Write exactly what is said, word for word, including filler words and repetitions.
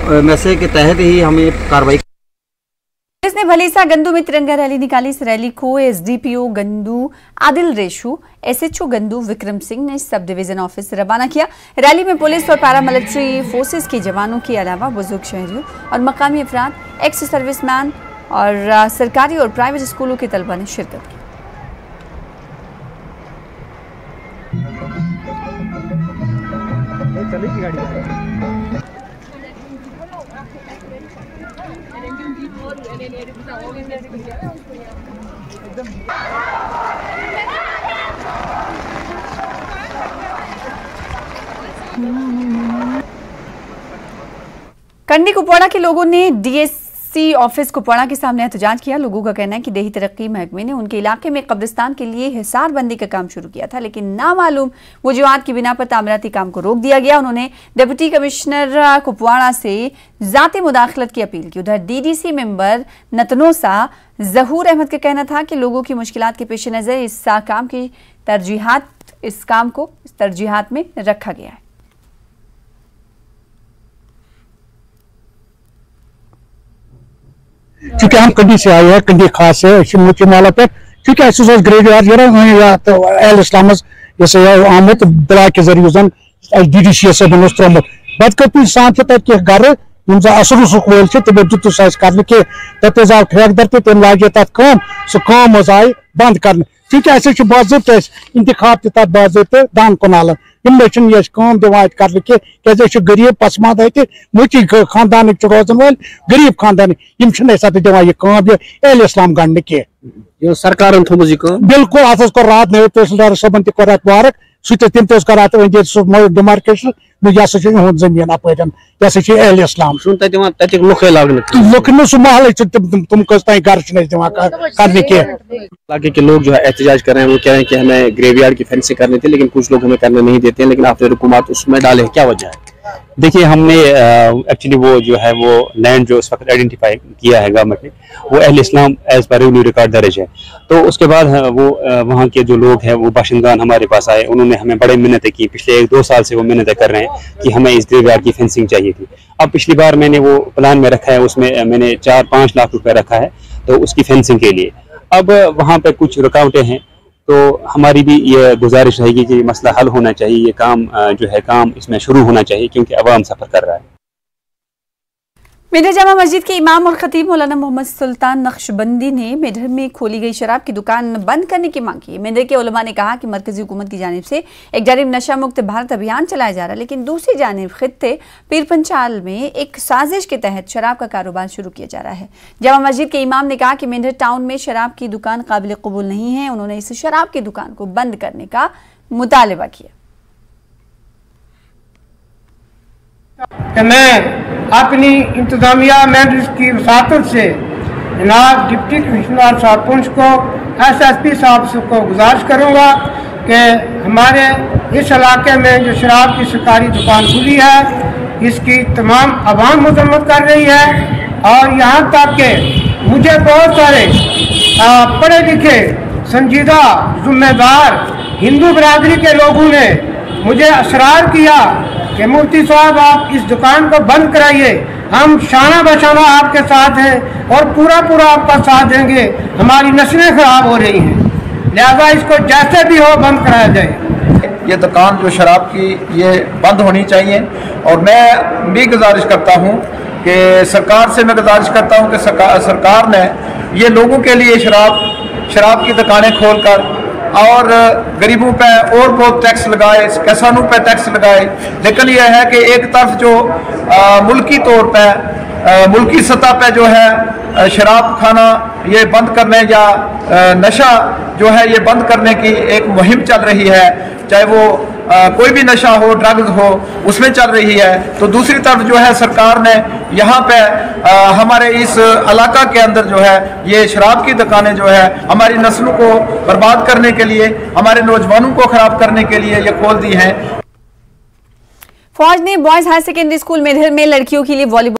Message के तहत ही हमें कार्रवाई। पुलिस ने भलीसा गंदू में तिरंगा रैली निकाली। इस रैली को एसडीपीओ गंदू आदिल रेशू, एसएचओ गंदू विक्रम सिंह ने सब डिवीजन ऑफिस से रवाना किया। रैली में पुलिस और पैरामिलिट्री फोर्सेस के जवानों के अलावा बुजुर्ग शहरियों और मकामी अफराद, एक्स सर्विसमैन और सरकारी और प्राइवेट स्कूलों के तलबा ने शिरकत की। कंडी कुपवाड़ा के लोगों ने डीएससी ऑफिस कुपवाड़ा के सामने एहतजाज किया। लोगों का कहना है कि देही तरक्की महकमे ने उनके इलाके में कब्रिस्तान के लिए हिसारबंदी का काम शुरू किया था, लेकिन नामालूम वजूहात की बिना पर तामीराती काम को रोक दिया गया। उन्होंने डिप्टी कमिश्नर कुपवाड़ा से जाती मुदाखलत की अपील की। उधर डीडीसी मेंबर नतनोसा जहूर अहमद का कहना था कि लोगों की मुश्किलात के पेश नजर इस काम की तरजीहात इस काम को इस तरजीहात में रखा गया है। चूंकि हम कंडी से आए हैं, कंडी खास है मुख्य नाला पे, चूंकि ग्रेवयार्ड एल इस्लाम आमुत ब्लॉक के जरिए डी डी सी बन त्रोमुत बदकपी सान तक गर असर उसुक वोल तमो दुत कर तब आव ठेकेदार तम लागे तथ सह आई बंद कर, चूंकि बाज़ाब्त इंतखाब तथ बाज़ाब्त दान कनाल यम दिवान कर क्या गरीब पसमाद मुची खानदान रोजन वाल गरीब खानदान दिवान यह एल इस्लाम गंड कह सरकार बिल्कुल अत कोर रात नए तहसीलदार सबन तह अत वारक सह तम कर अत अंद डिमार्केशन यह जमीन अप यह एल इस्लाम लुक सह महल तुम कस तान गर कर इलाके के लोग जो है एहतजाज कर रहे हैं। वो कह रहे हैं कि हमें ग्रेवयार्ड की फेंसिंग करनी थी, लेकिन कुछ लोग हमें करने नहीं देते हैं, लेकिन आपने हुकूमत उसमें डाले, क्या वजह है? देखिए, हमने एक्चुअली वो जो है वो लैंड जो इस वक्त आइडेंटिफाई किया है गवर्नमेंट ने, वो अहले इस्लाम एज पर रेवेन्यू रिकॉर्ड दर्ज है। तो उसके बाद वो वहाँ के जो लोग हैं वो बाशिंदान हमारे पास आए, उन्होंने हमें बड़े मिन्नतें की। पिछले एक दो साल से वो मिन्नतें कर रहे हैं कि हमें इस ग्रेवयार्ड की फेंसिंग चाहिए थी। अब पिछली बार मैंने वो प्लान में रखा है, उसमें मैंने चार पाँच लाख रुपये रखा है तो उसकी फेंसिंग के लिए। अब वहाँ पर कुछ रुकावटें हैं, तो हमारी भी ये गुजारिश रहेगी कि मसला हल होना चाहिए, ये काम जो है काम इसमें शुरू होना चाहिए, क्योंकि अवाम सफ़र कर रहा है। मेडर जामा मस्जिद के इमाम और खतीब मौलाना मोहम्मद सुल्तान नक्शबंदी ने मेडर में खोली गई शराब की दुकान बंद करने की मांग की। मेडर के उलमा ने कहा कि मरकजी हुकूमत की जानिब से एक जानिब नशा मुक्त भारत अभियान चलाया जा रहा है, लेकिन दूसरी जानिब खित्ते पीरपंचाल में एक साजिश के तहत शराब का कारोबार शुरू किया जा रहा है। जामा मस्जिद के इमाम ने कहा कि मेडर टाउन में शराब की दुकान काबिल कबूल नहीं है। उन्होंने इस शराब की दुकान को बंद करने का मुतालबा किया। मैं अपनी इंतजामिया मैंडेट की वसातत से जनाब डिप्टी कमिश्नर साहब पुंछ को, एस एस पी साहब को गुजारिश करूँगा कि हमारे इस इलाके में जो शराब की सरकारी दुकान खुली है, इसकी तमाम आवाम मजम्मत कर रही है। और यहाँ तक कि मुझे बहुत सारे पढ़े लिखे संजीदा जिम्मेदार हिंदू बरादरी के लोगों ने मुझे असरार किया कि मुफ्ती साहब आप इस दुकान को बंद कराइए, हम शाना बशाना आपके साथ हैं और पूरा पूरा आपका साथ देंगे, हमारी नस्लें खराब हो रही हैं, लिहाजा इसको जैसे भी हो बंद कराया जाए। ये दुकान जो शराब की ये बंद होनी चाहिए। और मैं भी गुजारिश करता हूँ कि सरकार से मैं गुजारिश करता हूँ कि सरकार सरकार ने ये लोगों के लिए शराब शराब की दुकानें खोल कर और गरीबों पे और बहुत टैक्स लगाए, किसानों पे टैक्स लगाए, लेकिन यह है कि एक तरफ जो आ, मुल्की तौर पे आ, मुल्की सतह पे जो है शराब खाना ये बंद करने या आ, नशा जो है ये बंद करने की एक मुहिम चल रही है, चाहे वो आ, कोई भी नशा हो, ड्रग्स हो, उसमें चल रही है। तो दूसरी तरफ जो है सरकार ने यहाँ पे आ, हमारे इस इलाका के अंदर जो है ये शराब की दुकानें जो है हमारी नस्लों को बर्बाद करने के लिए, हमारे नौजवानों को खराब करने के लिए ये खोल दी हैं। फौज ने boys higher secondary school Mendhar में लड़कियों के लिए वॉलीबॉल